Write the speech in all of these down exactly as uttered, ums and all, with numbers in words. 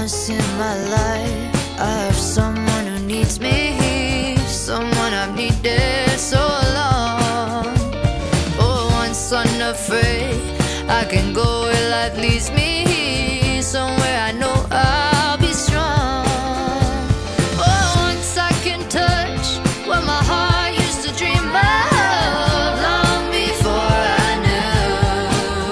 once in my life I have someone who needs me, someone I've needed so long. For once unafraid, I can go where life leads me, somewhere I know I'll be strong. For once I can touch what my heart used to dream of long before I knew.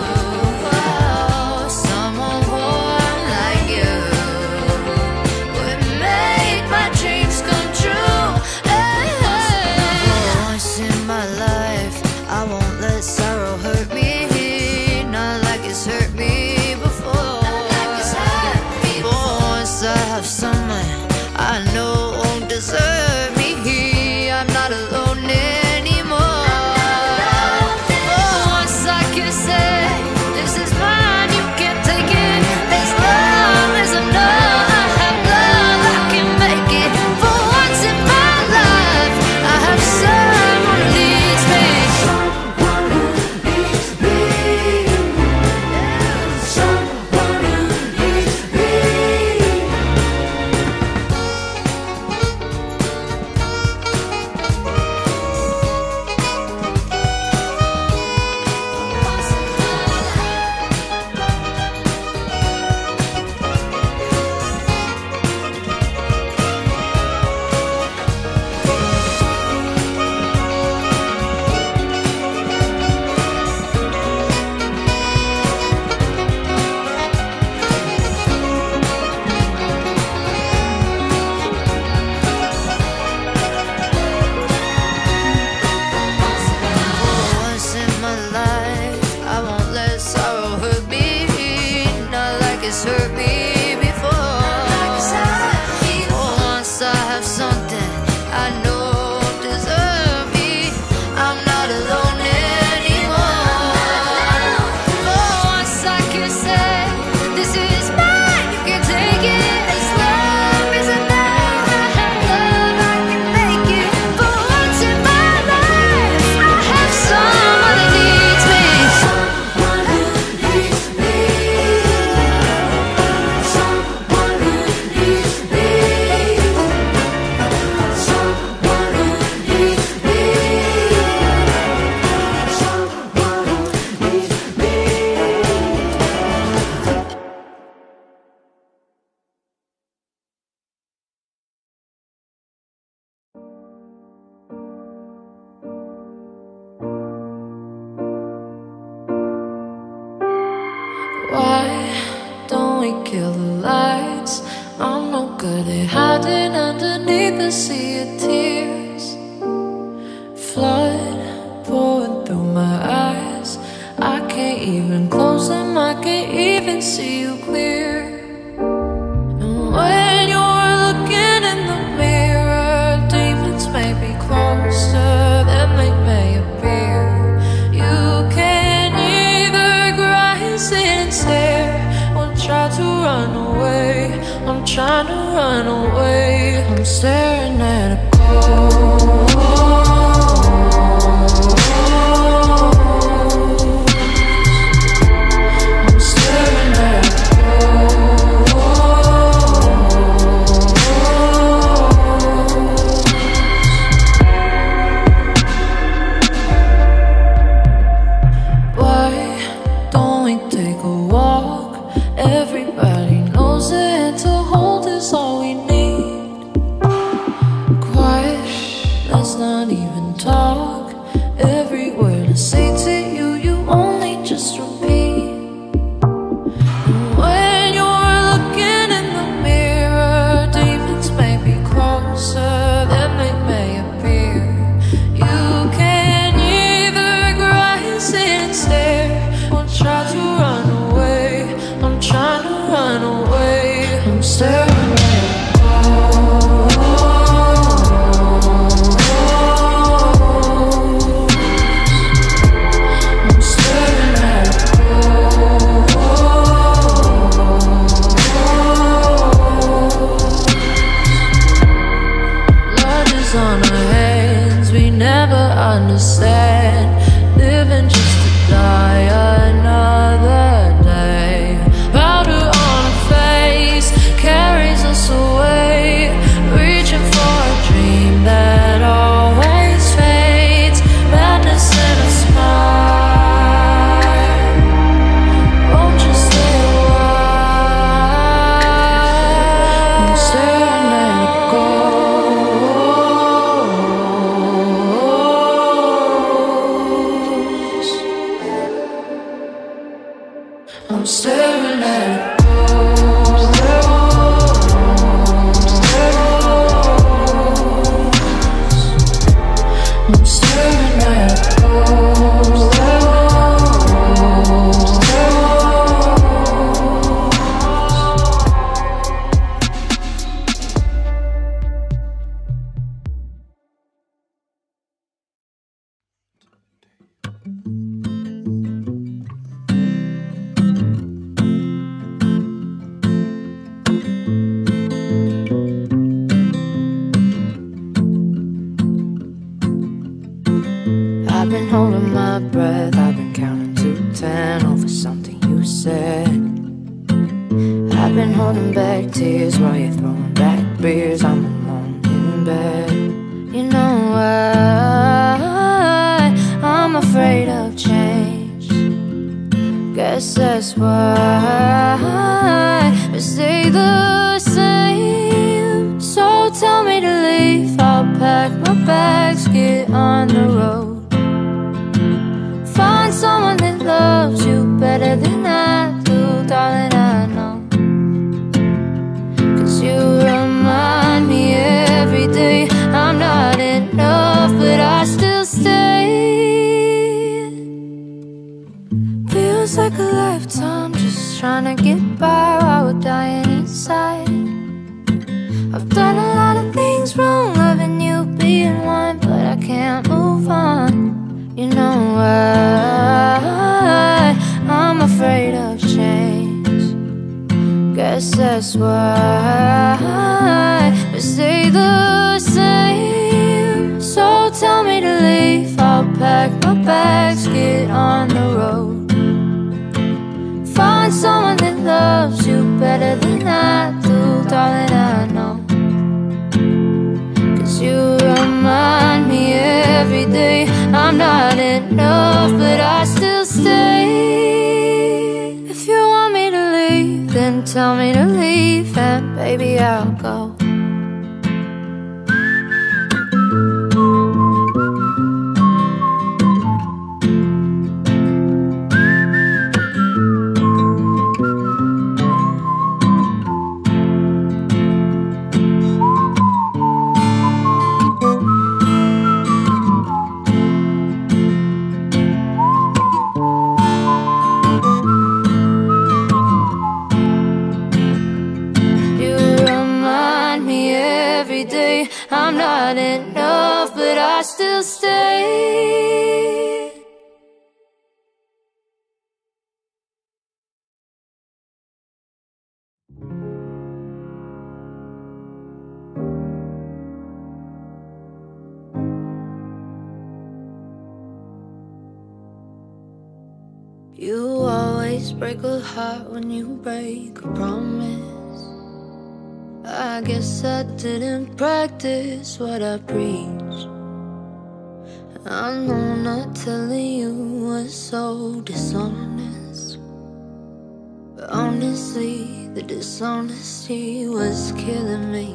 Oh, someone warm like you would make my dreams come true. Hey, hey. For once in my life, I won't let sorrow hurt me, not like it's hurt me before. For once I have someone I know won't desert me, I'm not alone anymore. For once I can say, this is mine, you can't take it. As long as I know I have love, I can make it. For once in my life, I have someone who needs me. Someone who needs me. Someone who needs me. Once in my life, I won't let sorrow hurt me, not like it's hurt me before. For once I have something I know won't desert me, I'm not alone anymore. For once I can say, this is mine, you can take it. As long as I know I have love, I can make it. For once in my life, I have someone who needs me. Someone who needs me. Someone who needs me. Someone who needs me. Someone who needs me. Why don't we kill the lights? I'm no good at hiding underneath the sea of tears. Flood pouring through my eyes, I can't even close them, I can't even see you clear. And when you're looking in the mirror, demons may be closer than they may appear. You can either cry and sit and stare, or try to run away. I'm trying to run away. I'm staring at a ghost. I'm staring at a Why don't we take a walk? Everybody knows that to hold is all we need. Quiet, let's not even talk. Every word I say to you, you only just repeat. And when you're looking in the mirror, demons may be closer than they may appear. You can either cry and sit and stare, or try to run away. I'm trying to run away. I'm staring at a ghost. I'm staring at a ghost. Blood is on our hands, we never understand. Living just to die another day. Powder on our face, I'm staring at gold. I've been holding my breath, I've been counting to ten over something you said. I've been holding back tears while you're throwing back beers. I'm alone in bed. You know why I'm afraid of change. Guess that's why we stay the same. So tell me to leave, I'll pack my bags, get on the road. Find someone that loves you better than I do, darling, I know. Cause you remind me every day I'm not enough, but I still stay. Feels like a lifetime just trying to get by while we're dying inside. I've done a lot of things wrong, loving you, being one, but I can't move on. You know why I'm afraid of change. Guess that's why we stay the same. So tell me to leave, I'll pack my bags, get on the road. Find someone that loves you better than I do, darling, I know. Cause you remind me every day I'm not enough, but I still stay. If you want me to leave, then tell me to leave, and baby, I'll go. I'm not enough, but I still stay. You always break a heart when you break a promise. I guess I didn't practice what I preach. I know not telling you was so dishonest, but honestly, the dishonesty was killing me.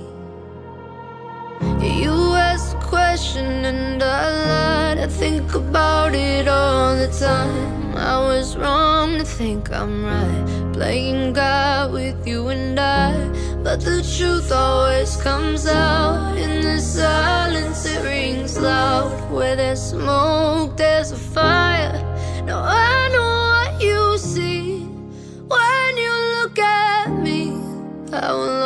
You asked a question and I lied. I think about it all the time. I was wrong to think I'm right, playing God with you and I. But the truth always comes out. In the silence it rings loud. Where there's smoke there's a fire. Now I know what you see when you look at me. I will